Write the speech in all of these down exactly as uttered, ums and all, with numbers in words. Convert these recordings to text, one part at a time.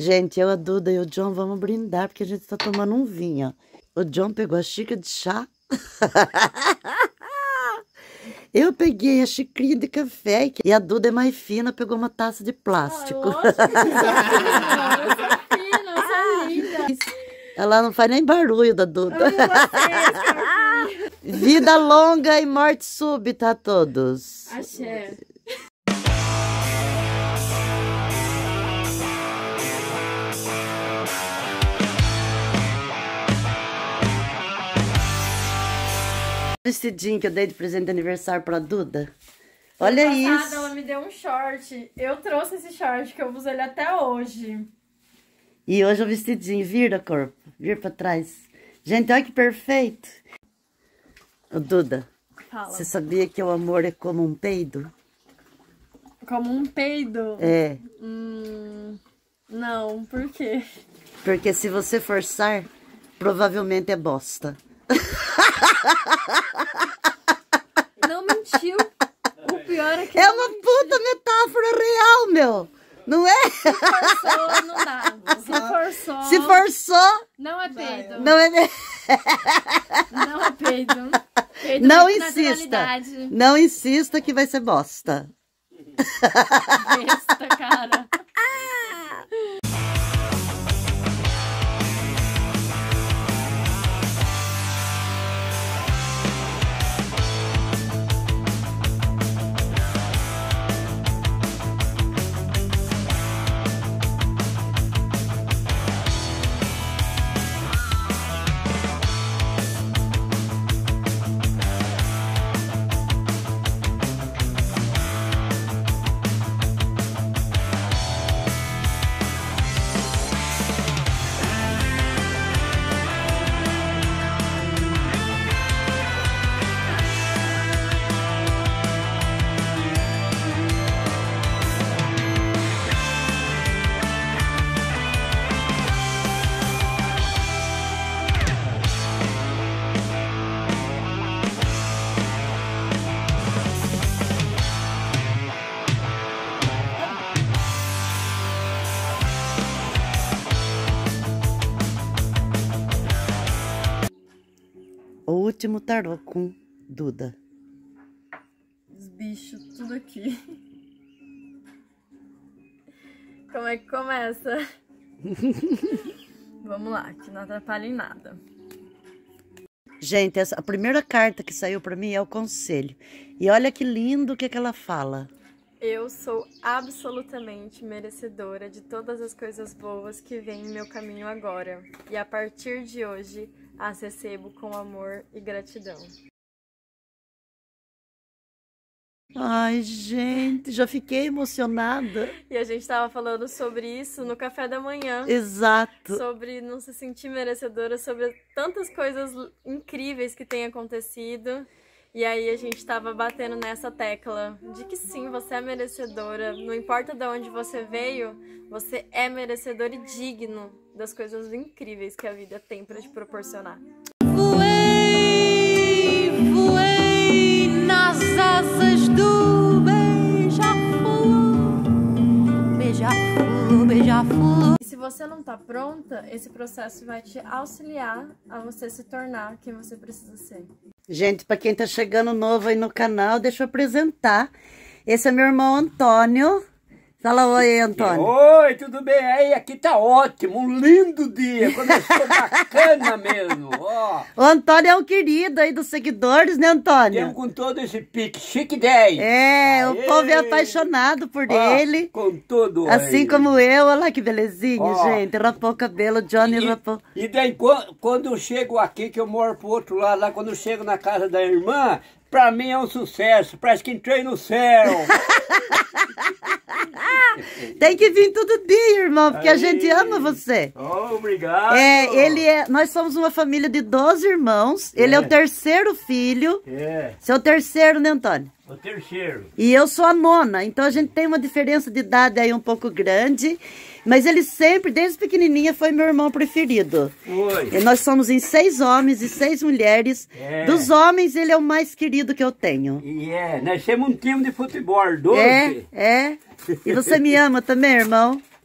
Gente, eu, a Duda e o John vamos brindar, porque a gente tá tomando um vinho. O John pegou a xícara de chá. Eu peguei a xicrinha de café. E a Duda é mais fina, pegou uma taça de plástico. Ah, lógico que eu sou fina, eu sou linda. Ela não faz nem barulho da Duda. Eu vocês, Vida longa e morte súbita a todos. Axé. O vestidinho que eu dei de presente de aniversário pra Duda. Olha Ano passado, isso. ela me deu um short. Eu trouxe esse short, que eu uso ele até hoje. E hoje o vestidinho. Vira, corpo. Vira pra trás. Gente, olha que perfeito. Ô, Duda, Fala. você sabia que o amor é como um peido? Como um peido? É. Hum, não, por quê? Porque se você forçar, provavelmente é bosta. Não mentiu. O pior é que É não uma mentiu. puta metáfora real, meu. Não é? Se forçou, não dá. Se forçou, Se forçou, não é peido. não é... Não é peido. Peido Não é insista. naturalidade. Não insista que vai ser bosta. Besta, cara. O último tarô com Duda. Os bichos, tudo aqui. Como é que começa? Vamos lá, que não atrapalha em nada. Gente, essa, a primeira carta que saiu pra mim é o conselho. E olha que lindo o que, que ela fala. Eu sou absolutamente merecedora de todas as coisas boas que vêm em meu caminho agora. E a partir de hoje, as recebo com amor e gratidão. Ai, gente, já fiquei emocionada. E a gente tava falando sobre isso no café da manhã. Exato. Sobre não se sentir merecedora, sobre tantas coisas incríveis que têm acontecido. E aí a gente tava batendo nessa tecla de que sim, você é merecedora. Não importa de onde você veio, você é merecedor e digno das coisas incríveis que a vida tem pra te proporcionar. Voei, voei nas asas do beija-flor, beija-flor, beija-flor. E se você não tá pronta, esse processo vai te auxiliar a você se tornar quem você precisa ser. Gente, para quem tá chegando novo aí no canal, deixa eu apresentar. Esse é meu irmão Antônio. Fala oi, Antônio. Oi, tudo bem? Aí, aqui tá ótimo, um lindo dia, começou bacana mesmo, ó. O Antônio é um querido aí dos seguidores, né, Antônio? Temos com todo esse pique, chique dez. É, Aê. o povo é apaixonado por Ó, ele. com tudo Assim aí. como eu, olha lá que belezinha, Ó. gente. Rapou o cabelo, Johnny E, rapou. e daí, quando, quando eu chego aqui, que eu moro pro outro lado, lá, quando eu chego na casa da irmã, pra mim é um sucesso, parece que entrei no céu. Tem que vir todo dia, irmão, porque a Aí. gente ama você. Oh, obrigado. É, ele é. Nós somos uma família de doze irmãos. Ele é, É. o terceiro filho. É, Seu terceiro, né, Antônio? o terceiro. E eu sou a nona, então a gente tem uma diferença de idade aí um pouco grande. Mas ele sempre, desde pequenininha, foi meu irmão preferido. Oi. E nós somos em seis homens e seis mulheres. É. Dos homens, ele é o mais querido que eu tenho. E é, nós temos um time de futebol, doze. É, é. E você me ama também, irmão?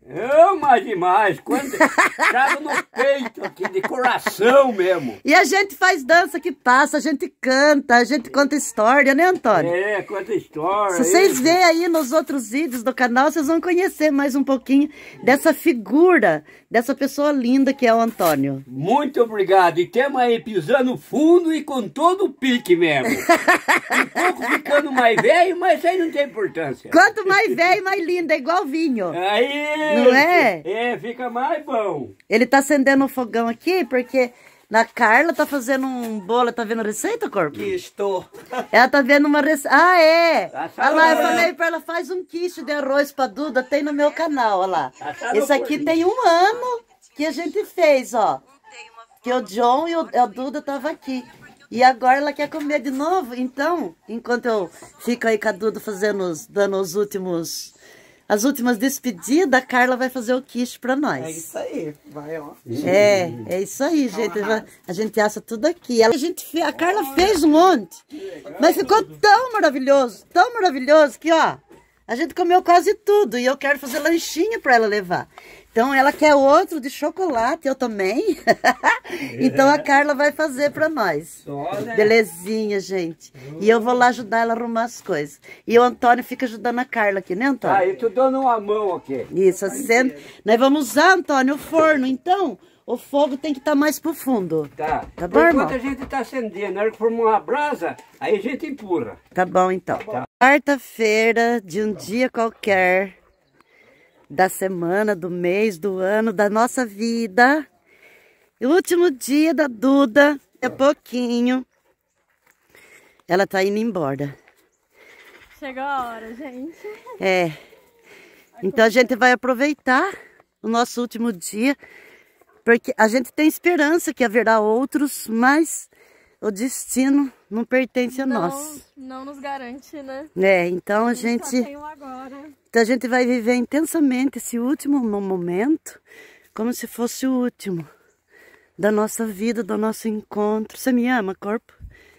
Eu, mais demais, quando trago no peito aqui, de coração mesmo. E a gente faz dança que passa, a gente canta, a gente conta história, né, Antônio? É, conta história. Se vocês isso. verem aí nos outros vídeos do canal, vocês vão conhecer mais um pouquinho dessa figura, dessa pessoa linda que é o Antônio. Muito obrigado. E temos aí pisando fundo e com todo o pique mesmo. Um pouco ficando mais velho, mas isso aí não tem importância. Quanto mais velho, mais lindo, é igual vinho. Aí, Não é? É, fica mais bom. Ele tá acendendo o fogão aqui porque na Carla tá fazendo um bolo. Tá vendo a receita, Corpo? Que estou. Ela tá vendo uma receita. Ah, é! Tá Olha lá, eu sabendo. falei pra ela, faz um quiche de arroz pra Duda, tem no meu canal, olha lá. Tá sabendo, Esse aqui Corpo? tem um ano que a gente fez, ó. Que o John e o, a Duda tava aqui. E agora ela quer comer de novo. Então, enquanto eu fico aí com a Duda fazendo os, dando os últimos, as últimas despedidas, a Carla vai fazer o quiche pra nós. É isso aí. Vai, ó. É, é isso aí, gente. A gente assa tudo aqui. A, gente fe... a Carla fez um monte, mas ficou tão maravilhoso, tão maravilhoso que, ó, a gente comeu quase tudo e eu quero fazer lanchinho para ela levar. Então ela quer outro de chocolate, eu também. Então a Carla vai fazer para nós. Belezinha, gente. E eu vou lá ajudar ela a arrumar as coisas. E o Antônio fica ajudando a Carla aqui, né, Antônio? Ah, eu tô dando uma mão aqui. Isso, acende. Nós vamos usar, Antônio, o forno, então o fogo tem que estar mais pro fundo. Tá. Tá bom, irmão? Enquanto a gente tá acendendo, na hora que formar uma brasa, aí a gente empurra. Tá bom, então. Quarta-feira de um dia qualquer, da semana, do mês, do ano, da nossa vida. O último dia da Duda, é pouquinho. Ela tá indo embora. Chegou a hora, gente. É. Então a gente vai aproveitar o nosso último dia, porque a gente tem esperança que haverá outros, mas o destino não pertence a Não, nós. não nos garante, né? É, então a Só gente, tem um agora. então a gente vai viver intensamente esse último mo- momento, como se fosse o último da nossa vida, do nosso encontro. Você me ama, corpo?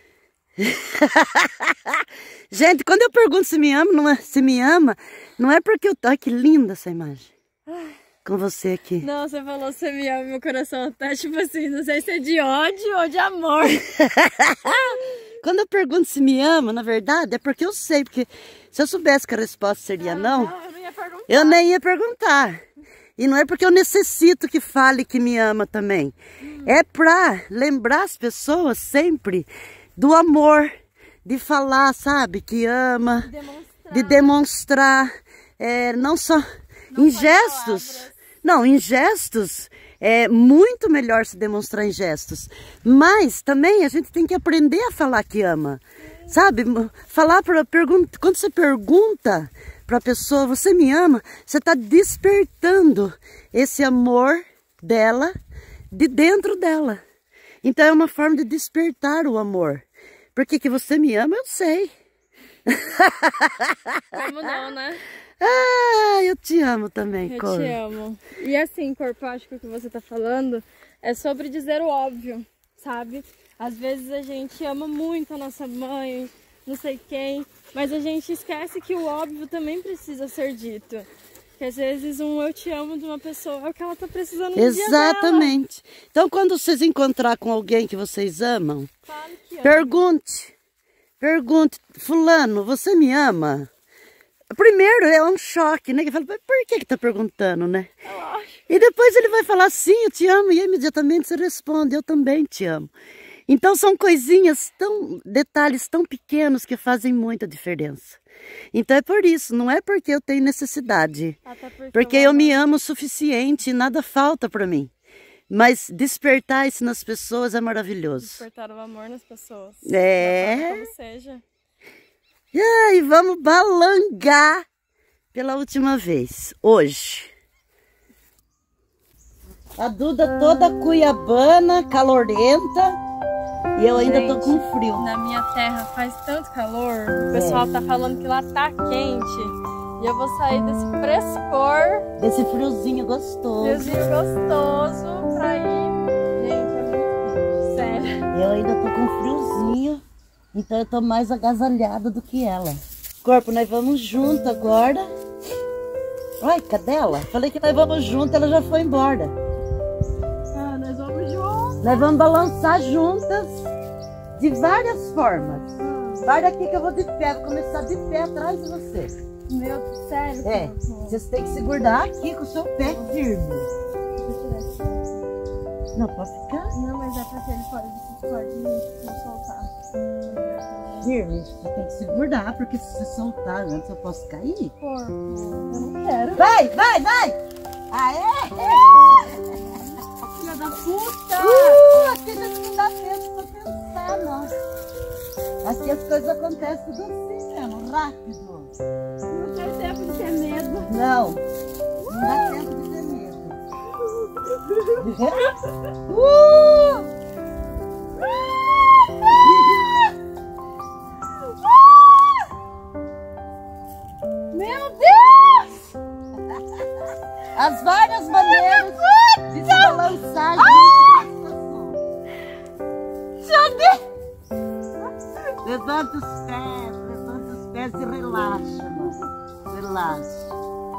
Gente, quando eu pergunto se me ama, não é, se me ama, não é porque eu tô... Ai, que linda essa imagem. Com você aqui. Não, você falou você me ama, meu coração tá tipo assim, não sei se é de ódio ou de amor. Quando eu pergunto se me ama, na verdade, é porque eu sei, porque se eu soubesse que a resposta seria não, Não, eu não ia perguntar. eu nem ia perguntar. E não é porque eu necessito que fale que me ama também. É pra lembrar as pessoas sempre do amor, de falar, sabe, que ama, Demonstrar. de demonstrar, é, não só em gestos. palavras. Não, em gestos é muito melhor se demonstrar em gestos. Mas também a gente tem que aprender a falar que ama. Sabe? Falar para pergunta, quando você pergunta para a pessoa, você me ama, você está despertando esse amor dela de dentro dela. Então é uma forma de despertar o amor. Porque que você me ama, eu sei. Como não, né? Ah, eu te amo também, Eu Cor. te amo. E assim, corpo, acho que o que você tá falando é sobre dizer o óbvio, sabe? Às vezes a gente ama muito a nossa mãe, não sei quem, mas a gente esquece que o óbvio também precisa ser dito. Que às vezes um eu te amo de uma pessoa é o que ela tá precisando no dia dela. Exatamente. Então, quando vocês encontrar com alguém que vocês amam, Fale que ama. pergunte. Pergunte, fulano, você me ama? Primeiro é um choque, né? Que fala, mas por que que tá perguntando, né? E depois ele vai falar, sim, eu te amo. E imediatamente você responde, eu também te amo. Então são coisinhas tão, detalhes tão pequenos que fazem muita diferença. Então é por isso, não é porque eu tenho necessidade. Até porque, Porque o eu amor- me amo o suficiente e nada falta para mim. Mas despertar isso nas pessoas é maravilhoso. Despertar o amor nas pessoas. É. Da forma como seja. E aí, vamos balangar pela última vez, hoje. A Duda toda cuiabana, calorenta, e eu ainda tô com frio. Na minha terra faz tanto calor, o pessoal tá falando que lá tá quente. E eu vou sair desse frescor, Desse friozinho gostoso. friozinho gostoso, pra ir. Gente, é muito quente, sério. Eu ainda tô com friozinho, então eu tô mais agasalhada do que ela. Corpo, nós vamos junto agora. Ai, cadela? Falei que nós vamos junto, ela já foi embora. Ah, nós vamos juntos. Nós vamos balançar juntas de várias formas. Vai daqui que eu vou de pé, vou começar de pé atrás de você. Meu, sério? É, vocês têm que segurar aqui com o seu pé firme. Não, pode ficar? Não, mas é porque ele pode, pode soltar. Firme, você tem que segurar, porque se você soltar antes eu posso cair. Porco, eu não quero. Vai, vai, vai! Aê! Filha da puta! Uh, aqui a gente não dá tempo pra pensar, não. Aqui as coisas acontecem tudo assim mesmo, rápido. Não tem tempo de ter medo. Não, não dá tempo de ter medo. uh! Meu Deus! As várias maneiras de se balançar junto com a situação. Levanta os pés, levanta os pés e relaxa, mano. Relaxa.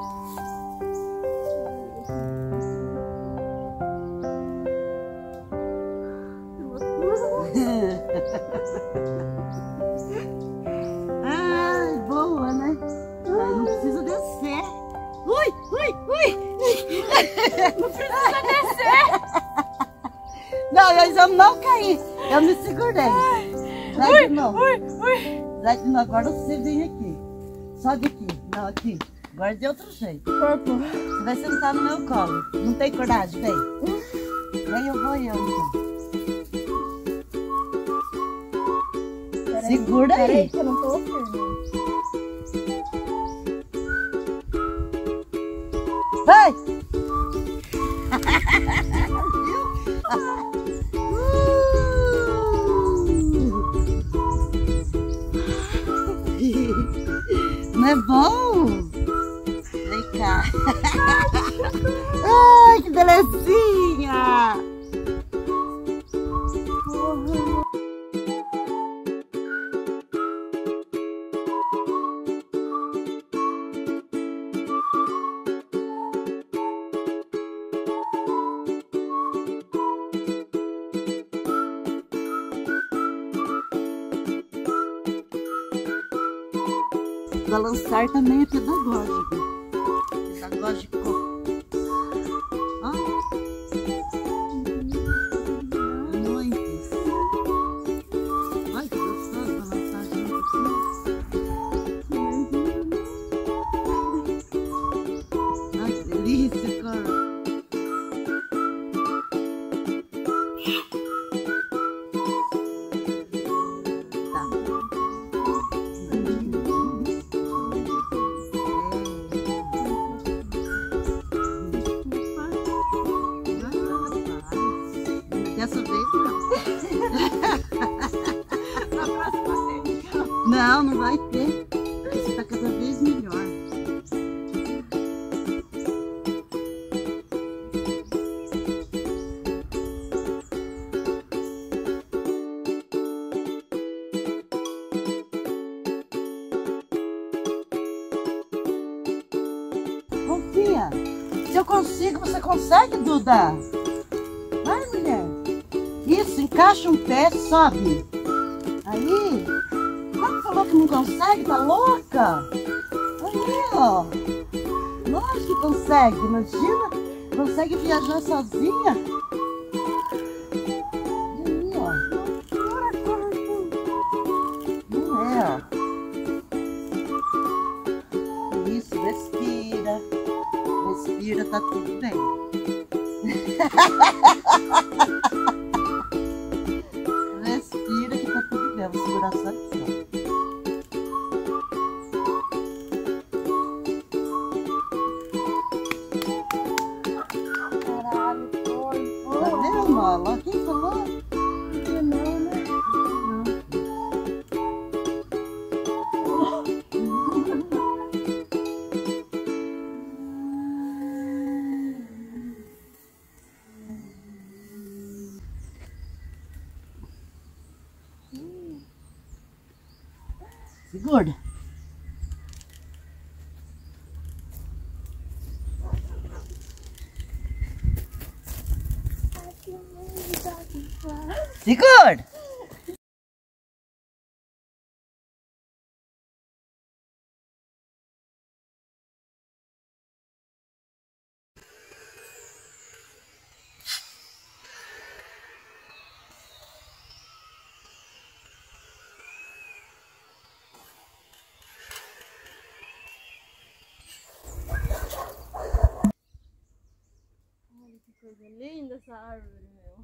Ai, boa, né? Ai, não precisa descer. Ui, ui, ui! Não precisa descer! Não, nós vamos não cair. Eu me segurei. Vai de novo. Ui, ui! Vai de novo. Agora você vem aqui. Sobe aqui. Não, aqui. Agora de outro jeito. Corpo. Você vai sentar no meu colo. Não tem coragem? Vem. Vem, eu vou eu, então. Segura aí. Peraí que eu não tô firme. Vai! Não é bom? Vem cá. Ai, que delicinha! Balançar também é pedagógico. Pedagógico. Ó. Muito. Ai, que gostoso balançar junto assim. Ai, que delícia, cara. Dessa vez não. Não, não vai ter. Isso tá cada vez melhor. Confia. Se eu consigo, você consegue, Duda? Vai, mulher. Isso, encaixa um pé, sobe. Aí. Quando falou que não consegue, tá louca? Aí, ó. Lógico que consegue. Imagina, consegue viajar sozinha. Aí, ó. Não é, ó. Isso, respira. Respira, tá tudo bem. Respira que tá tudo bem. Vou segurar só aqui, ó. Caralho, corpo. Tá vendo, Mola? Quem falou? Não, né? Segura. Segura! Que coisa linda essa árvore, meu.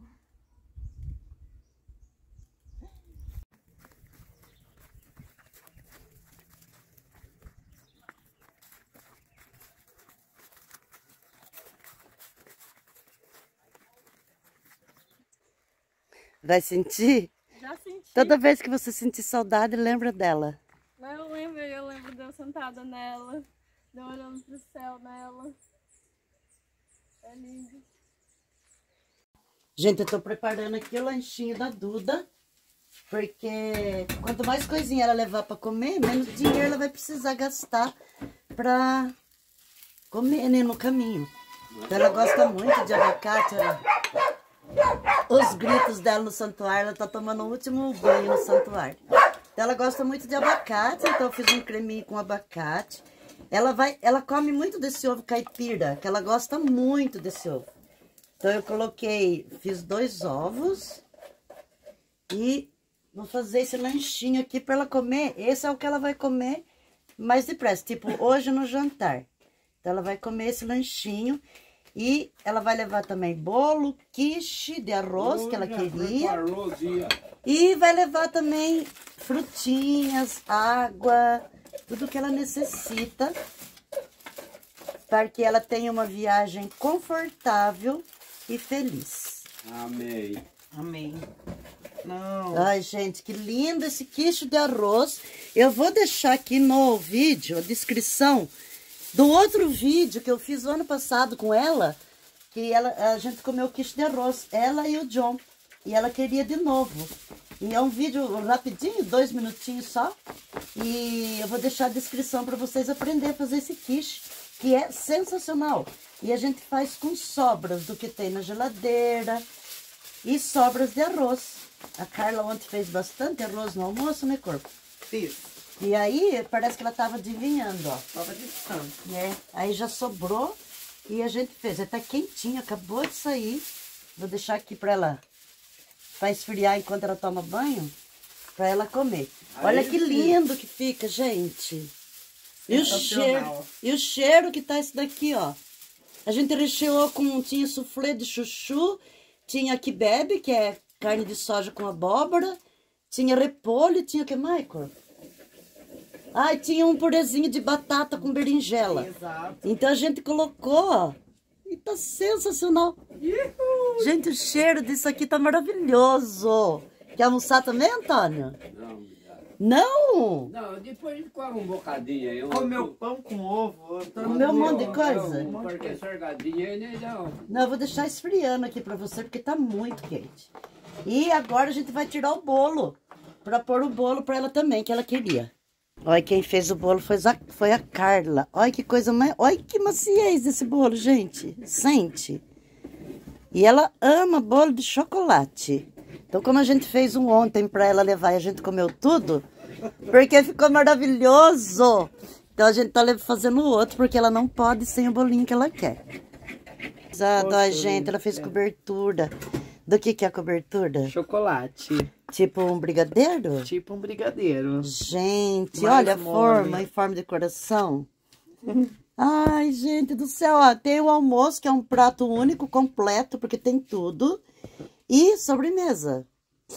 Vai sentir? Já senti. Toda vez que você sentir saudade, lembra dela. Mas eu lembro, eu lembro de eu sentada nela, de eu olhando pro céu nela. É lindo. Gente, eu tô preparando aqui o lanchinho da Duda, porque quanto mais coisinha ela levar pra comer, menos dinheiro ela vai precisar gastar pra comer, né, no caminho. Então ela gosta muito de abacate, ela... Os gritos dela no santuário, ela tá tomando o último banho no santuário. Então ela gosta muito de abacate, então eu fiz um creminho com abacate. Ela vai, ela come muito desse ovo caipira, que ela gosta muito desse ovo. Então eu coloquei, fiz dois ovos e vou fazer esse lanchinho aqui para ela comer. Esse é o que ela vai comer mais depressa, tipo hoje no jantar. Então ela vai comer esse lanchinho e ela vai levar também bolo, quiche de arroz que ela queria. E vai levar também frutinhas, água, tudo que ela necessita para que ela tenha uma viagem confortável e feliz. Amém. Amém. Não. Ai, gente, que lindo esse quiche de arroz. Eu vou deixar aqui no vídeo a descrição do outro vídeo que eu fiz o ano passado com ela, que ela, a gente comeu quiche de arroz, ela e o John. E ela queria de novo. E é um vídeo rapidinho, dois minutinhos só. E eu vou deixar a descrição para vocês aprenderem a fazer esse quiche, que é sensacional. E a gente faz com sobras do que tem na geladeira e sobras de arroz. A Carla ontem fez bastante arroz no almoço, né, corpo? Fiz. E aí, parece que ela tava adivinhando, ó. Tava de santo. É, aí já sobrou e a gente fez. Ele tá quentinho, acabou de sair. Vou deixar aqui pra ela, pra esfriar enquanto ela toma banho, pra ela comer. Olha que lindo que fica, gente. E o cheiro, e o cheiro que tá esse daqui, ó. A gente recheou com, tinha soufflé de chuchu, tinha kibebe, que é carne de soja com abóbora, tinha repolho, tinha o que mais, Cor? Ai, tinha um purezinho de batata com berinjela. Exato. Então a gente colocou, ó, e tá sensacional. Uhul. Gente, o cheiro disso aqui tá maravilhoso. Quer almoçar também, Antônio? Não, Não! não, depois come um bocadinho aí. Comeu pão com ovo. Comeu um monte de coisa? Não, porque sargadinha aí, né, não. Não, eu vou deixar esfriando aqui pra você, porque tá muito quente. E agora a gente vai tirar o bolo, pra pôr o bolo pra ela também, que ela queria. Olha, quem fez o bolo foi a, foi a Carla. Olha que coisa mais... Olha que maciez desse bolo, gente. Sente. E ela ama bolo de chocolate. Então, como a gente fez um ontem pra ela levar e a gente comeu tudo, porque ficou maravilhoso. Então, a gente tá fazendo o outro, porque ela não pode sem o bolinho que ela quer. Exato, ó, gente, ela fez cobertura. Do que que é a cobertura? Chocolate. Tipo um brigadeiro? Tipo um brigadeiro. Gente, Mais olha a mole. forma, em forma de coração. Ai, gente do céu, ó, tem o almoço, que é um prato único, completo, porque tem tudo. E sobremesa.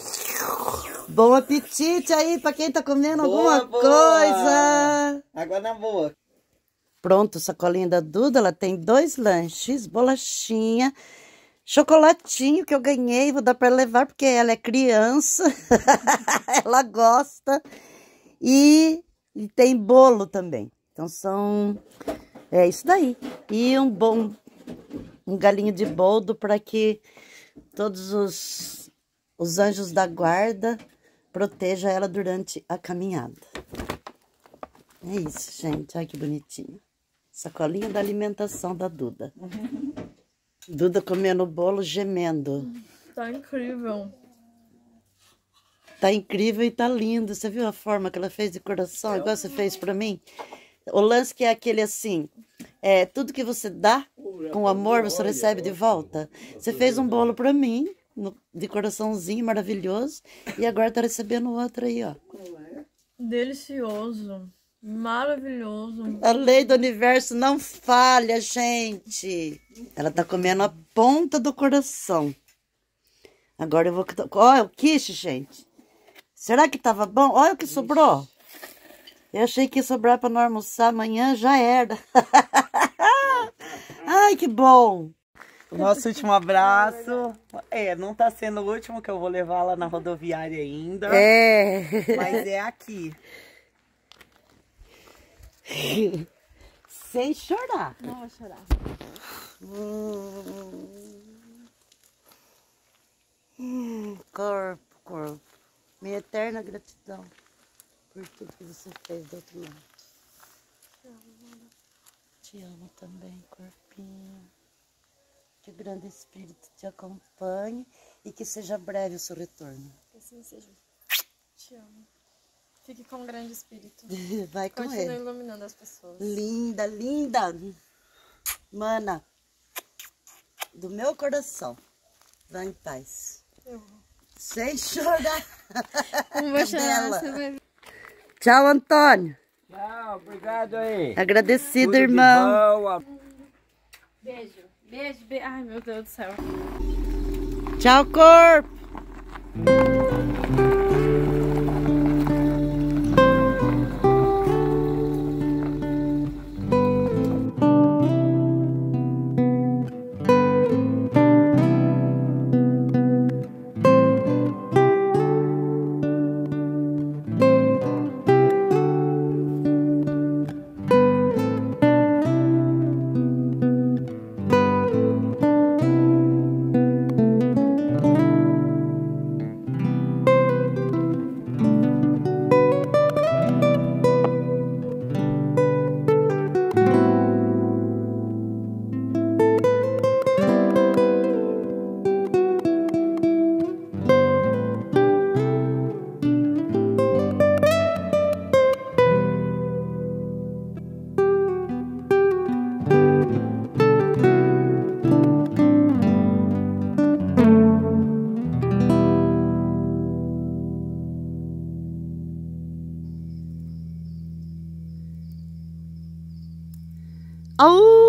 Bom apetite aí pra quem tá comendo Boa, alguma boa. coisa. Água na boa. Pronto, sacolinha da Duda, ela tem dois lanches, bolachinha, chocolatinho que eu ganhei, vou dar para levar porque ela é criança, ela gosta, e, e tem bolo também. Então são, é isso daí. E um bom, um galinho de boldo para que todos os, os anjos da guarda protejam ela durante a caminhada. É isso, gente, olha que bonitinho. Sacolinha da alimentação da Duda. Duda comendo bolo, gemendo. Tá incrível. Tá incrível e tá lindo. Você viu a forma que ela fez de coração, igual você fez pra mim? O lance que é aquele assim, é, tudo que você dá com amor, você recebe de volta. Você fez um bolo pra mim, no- de coraçãozinho maravilhoso, e agora tá recebendo outro aí, ó. Delicioso. Maravilhoso. A lei do universo não falha, gente. Ela tá comendo a ponta do coração. Agora eu vou... Olha o quiche, gente. Será que tava bom? Olha o que sobrou. Eu achei que ia sobrar para nós almoçar amanhã, já era. Ai, que bom. O nosso último abraço. É, não tá sendo o último, que eu vou levar lá na rodoviária ainda. É. Mas é aqui. Sem chorar. Não vou chorar. Hum, corpo, corpo. Minha eterna gratidão por tudo que você fez do outro lado. Te amo também, corpinho. Que o grande espírito te acompanhe e que seja breve o seu retorno. Que assim seja. Te amo. Fique com o grande espírito. Vai com Continue ele. iluminando as pessoas. Linda, linda. Mana, do meu coração. Vá em paz. Eu vou. Sem chorar. Não vou chorar, Bela. você vai ver. Tchau, Antônio. Tchau, obrigado aí. Agradecido, Tudo de irmão. bom. Beijo. Beijo, beijo. Ai, meu Deus do céu. Tchau, corpo. Au!